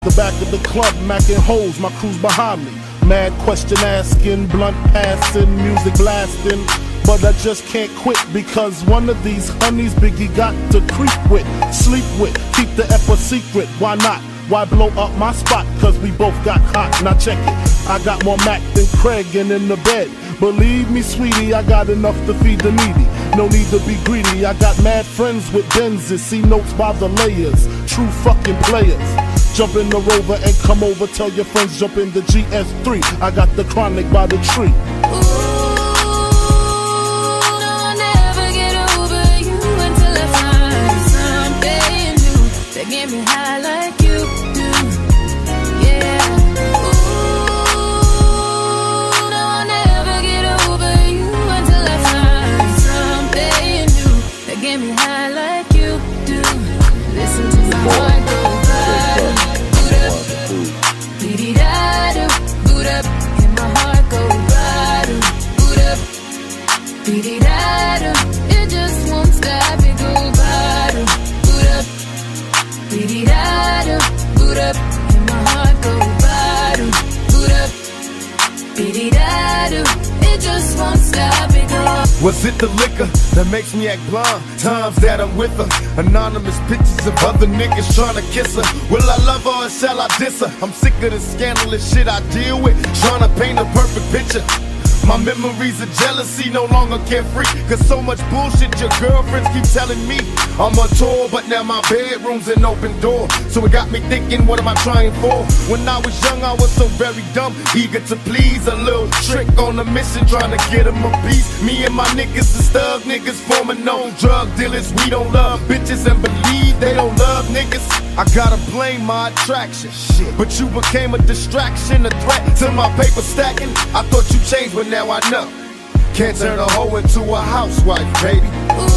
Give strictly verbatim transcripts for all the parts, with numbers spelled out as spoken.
The back of the club, macking holes, my crew's behind me. Mad question asking, blunt passing, music blasting. But I just can't quit because one of these honeys Biggie got to creep with, sleep with, keep the ep a secret. Why not? Why blow up my spot? Cause we both got hot. Now check it. I got more Mac than Craig and in the bed. Believe me, sweetie, I got enough to feed the needy. No need to be greedy. I got mad friends with Benzes. See notes by the layers. True fucking players. Jump in the Rover and come over. Tell your friends jump in the G S three. I got the Chronic by the tree. That get me high like you do, yeah. Ooh, no, I'll never get over you until I find something new that get me high like you do. Listen to my heart go bada, boot up, dee-dee-da-do, boot up, and my heart go bada, boot up, dee-dee-da-do. It just won't stop, it go bada, boot up. Dee-dee-da-do, boot up, and my heart go bada, boot up, dee-dee-da-do, it just won't stop, it go. Was it the liquor that makes me act blind? Times that I'm with her, anonymous pictures of other niggas trying to kiss her. Will I love her or shall I diss her? I'm sick of the scandalous shit I deal with, trying to paint a perfect picture. My memories of jealousy no longer carefree, cause so much bullshit your girlfriends keep telling me. I'm on tour, but now my bedroom's an open door. So it got me thinking, what am I trying for? When I was young, I was so very dumb, eager to please. A little trick on a mission, trying to get them a piece. Me and my niggas is thug niggas, forming known drug dealers. We don't love bitches and believe they don't love niggas. I gotta blame my attraction, shit. But you became a distraction, a threat to my paper stacking. I thought you changed, but now I know. Can't turn a hoe into a housewife, baby. Ooh,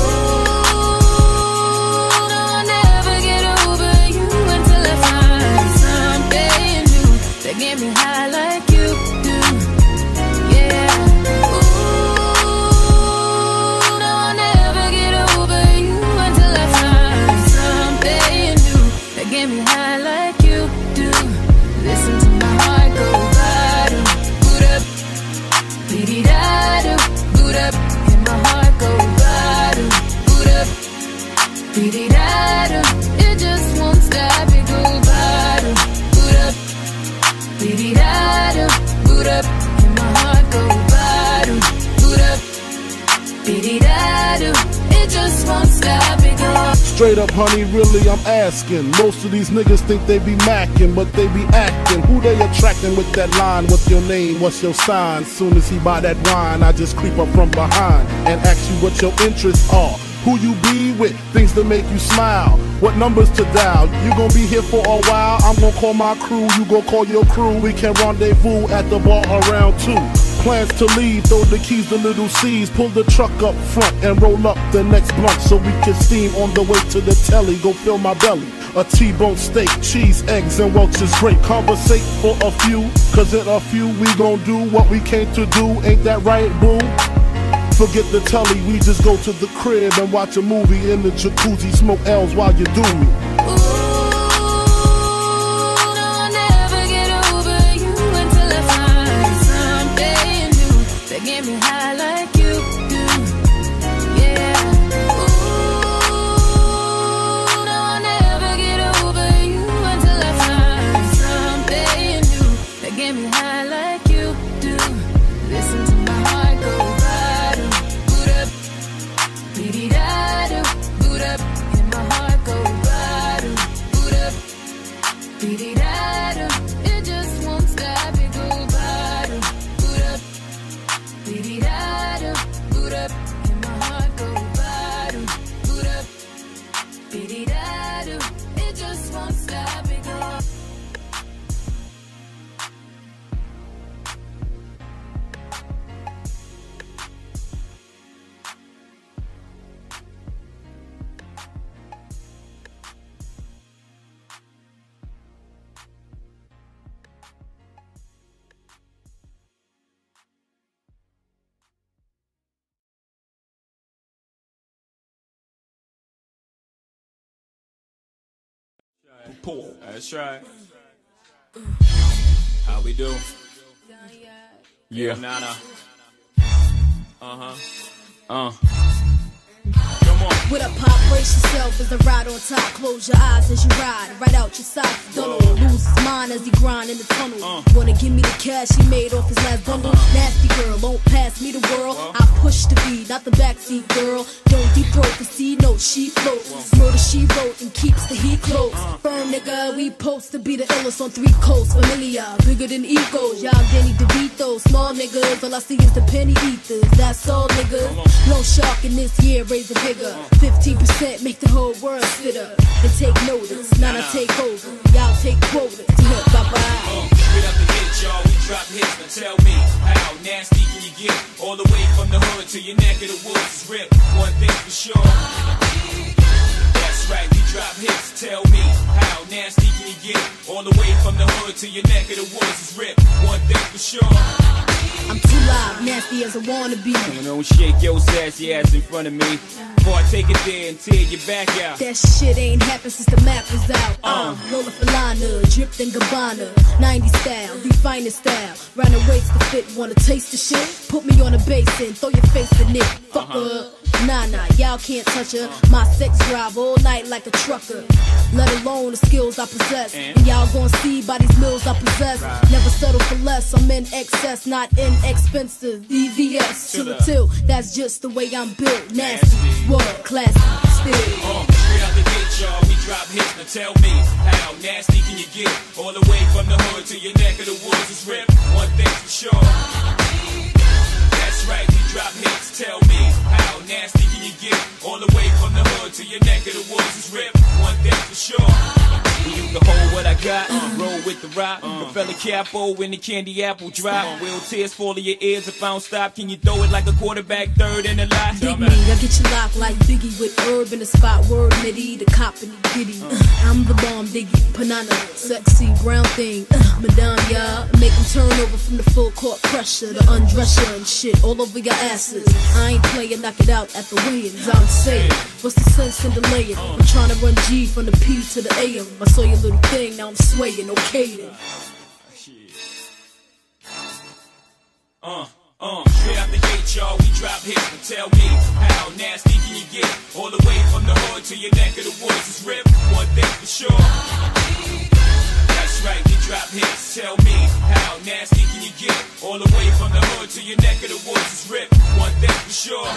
no, I'll never get over you until I find something new that get me high like you do, yeah. Ooh, no, I'll never get over you until I find something new that get me high like you do. Listen to my heart go bada, boot up, dee-dee-da-do, boot up, and my heart go bada, boot up, dee-dee-da-do. It just won't stop, it go bada, boot up, dee-dee-da-do, boot up, and my heart go bada, boot up, dee-dee-da-do. It just won't stop, it go. Straight up, honey, really, I'm asking. Most of these niggas think they be macking, but they be acting. Who they attracting with that line? What's your name? What's your sign? Soon as he buy that wine, I just creep up from behind and ask you what your interests are. Who you be with, things to make you smile, what numbers to dial. You gon' be here for a while, I'm gon' call my crew, you gon' call your crew. We can rendezvous at the bar around two. Plans to leave, throw the keys to little C's. Pull the truck up front and roll up the next blunt so we can steam on the way to the telly. Go fill my belly. A T-bone steak, cheese, eggs, and Welch's grape. Conversate for a few, cause in a few we gon' do what we came to do. Ain't that right, boo? Forget the telly, we just go to the crib and watch a movie in the jacuzzi. Smoke L's while you do me. Get me high like you do, yeah. Ooh, no, I'll never get over you until I find something new that get me high like you do. Listen to my heart go bada, boot up, dee-dee-da-do, boot up, and my heart go bada, boot up, dee-dee-da-do. It just won't stop, it go bada, boot up, dee-dee-da-do, boot up, and my heart go bada, boot up, dee-dee-da-do. It just won't stop, it go. That's right. How we do? Yeah, Nana. Uh-huh. Uh. Come on. With a pop, brace yourself as the ride on top. Close your eyes as you ride, right out your side. Don't lose his mind as he grind in the tunnel. Uh. Wanna give me the cash he made off his last bundle? Uh-huh. Nasty girl, won't pass me the world. Uh. I push the beat, not the backseat girl. Don't deep throat, the C note, she floats. Uh. Murder she wrote and keeps the heat close. Uh. Firm nigga, we post to be the illest on three coasts. Familiar, bigger than egos. Y'all Danny DeVito, small niggas. All I see is the penny ethers. That's all niggas. No shark in this year, raise a bigger. fifteen percent make the whole world sit up and take notice. Now I take over, y'all take quotas. Bye bye. Uh, straight up the hit, y'all, we drop hits. Now tell me, how nasty can you get? All the way from the hood to your neck of the woods is ripped. One thing for sure. That's right, we drop hits. Tell me, how nasty can you get? All the way from the hood to your neck of the woods is ripped. One thing for sure. I'm too loud, nasty as I wanna be. Don't shake your sassy ass in front of me. Before I take it there and tear your back out. That shit ain't happened since the map was out. Uh, Lola Falana, dripped in Gabbana. nineties style, the finest style. Round the waist to fit, wanna taste the shit? Put me on a basin, throw your face in it. Fuck uh-huh. her. Nah, nah, y'all can't touch her. My sex drive all night like a trucker. Let alone the skills I possess. And, and y'all gon' see by these mills I possess. Right. Never settle for less, I'm in excess, not inexpensive. D V S to the till, that's just the way I'm built. Nasty, world classy, still. Uh, straight out the gate, y'all, we drop hits. Now tell me, how nasty can you get? All the way from the hood to your neck of the woods is ripped. One thing for sure. That's right, we drop hits. Tell me, how nasty can you get? All the way from the hood to your neck of the woods is ripped. One thing for sure. You can hold what I got, uh, roll with the rock. Uh, the fella capo when the candy apple drop. Uh, Will tears fall in your ears if I don't stop? Can you throw it like a quarterback, third and a lot? Dig me, I get you locked like Biggie with herb in the spot. Word Mitty, the cop in the giddy. Uh, I'm the bomb diggy, Panana, sexy brown thing. Uh, Madame, y'all, make them turn over from the full court pressure. The undresser and shit all over your asses. I ain't playing, knock it out at the weigh-ins. I'm saying, what's the sense in delaying? I'm trying to run G from the P to the A M. I saw your little thing, now I'm swaying, okay then. Uh, uh, straight out the gate, y'all, we drop hits. But tell me, how nasty can you get? All the way from the hood to your neck of the woods is ripped. One thing for sure. That's right, we drop hits. Tell me, how nasty can you get? All the way from the hood to your neck of the woods is ripped. One thing for sure.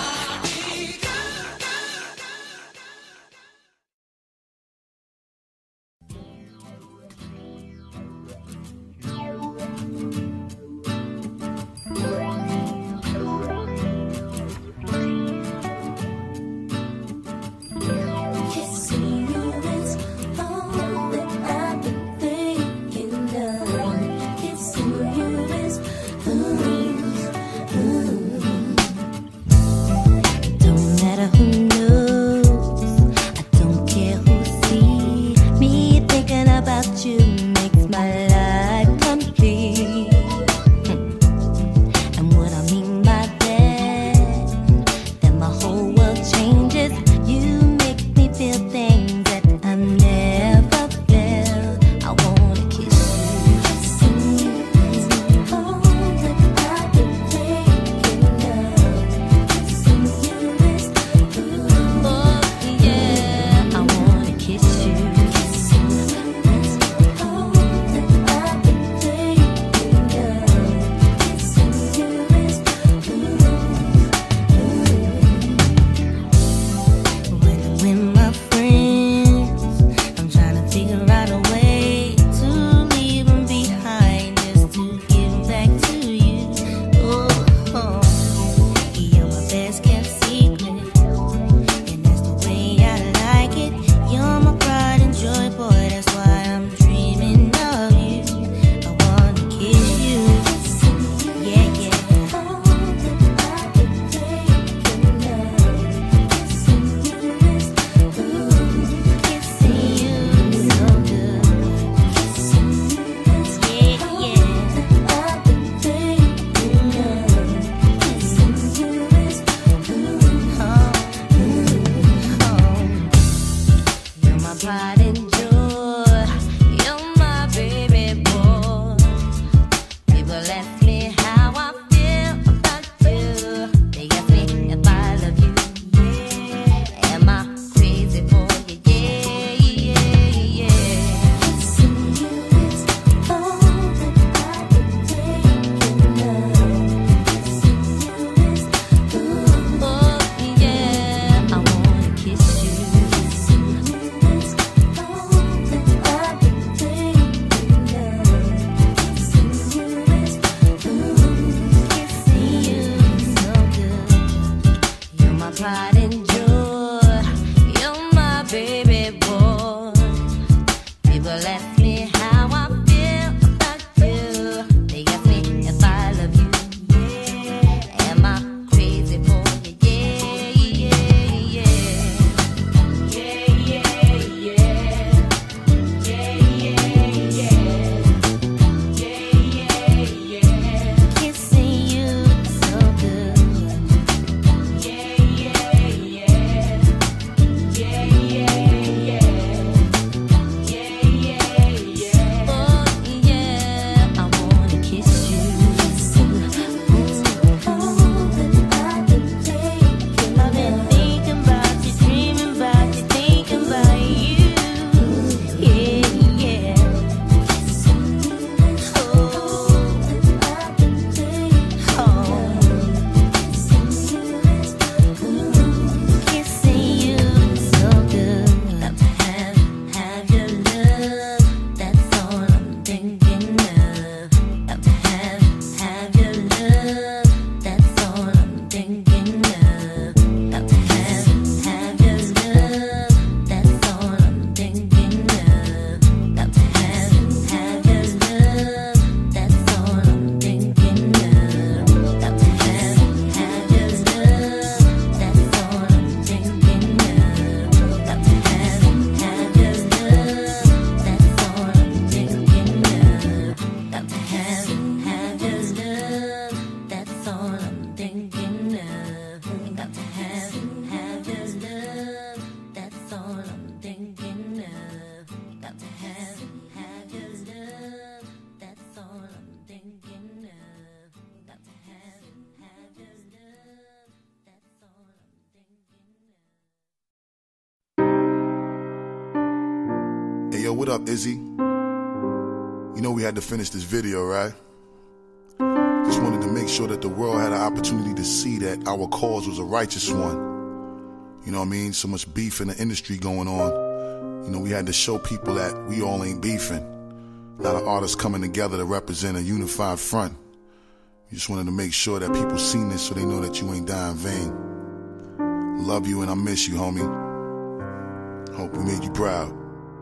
yo, what up, Izzy? You know we had to finish this video, right? Just wanted to make sure that the world had an opportunity to see that our cause was a righteous one. You know what I mean? So much beef in the industry going on. You know, we had to show people that we all ain't beefing. A lot of artists coming together to represent a unified front. We just wanted to make sure that people seen this so they know that you ain't dying in vain. Love you and I miss you, homie. Hope we made you proud.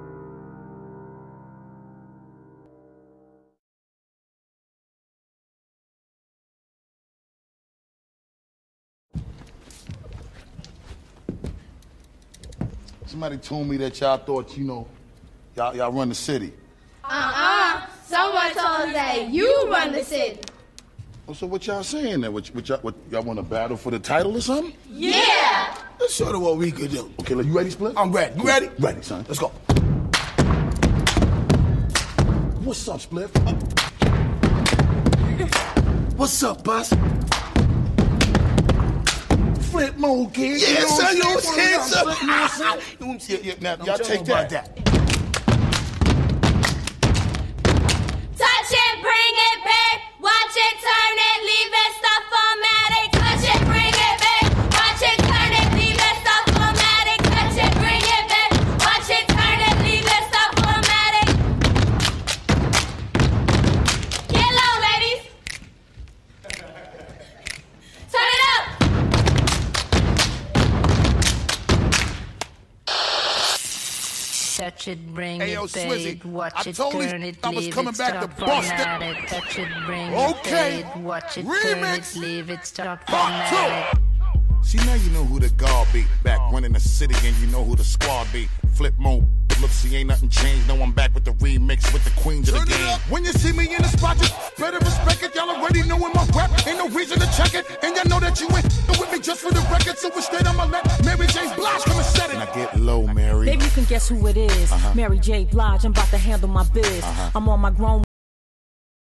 Somebody told me that y'all thought, you know, y'all y'all run the city. Uh-uh. Someone told us that you run the city. Oh, so what y'all saying then? What, what y'all, what, y'all want to battle for the title or something? Yeah! That's sort of what we could do. Okay, like, you ready, Split? I'm ready. You cool. ready? Ready, son. Let's go. What's up, Split? What's up, boss? Flip mode, kid. Yeah, you know son, you know what what I'm I'm saying? saying? You know what I'm saying? Yeah, yeah, now, y'all take that. that. Touch it, bring it back. Watch it, turn it, leave it stuff formatted. Touch it, bring it back. Watch it, turn it, leave it stuff formatted. Touch it, bring it back. Watch it, turn it, leave it stuff formatted. Get low, ladies. Turn it up. Touch it, bring Hey, yo, it, Swizzy, babe. Watch I it, told you turn it, I was leave coming it, back to stop bust it. format it. Touch it, bring Okay. it, babe. Watch it, Remix. turn it, leave it, stop Part format two. it. See, now you know who the guard be. Back running the city and you know who the squad be. Flip mode. Look, see, ain't nothing changed. No, I'm back with the remix with the queens of the game. When you see me in the spot, just better respect it. Y'all already knowin' my rap. Ain't no reason to check it. And y'all know that you ain't with me just for the record. So instead, I'ma let Mary J. Blige come and set it. And I get low, Mary. Baby, you can guess who it is. Uh-huh. Mary J. Blige, I'm about to handle my biz. Uh-huh. I'm on my grown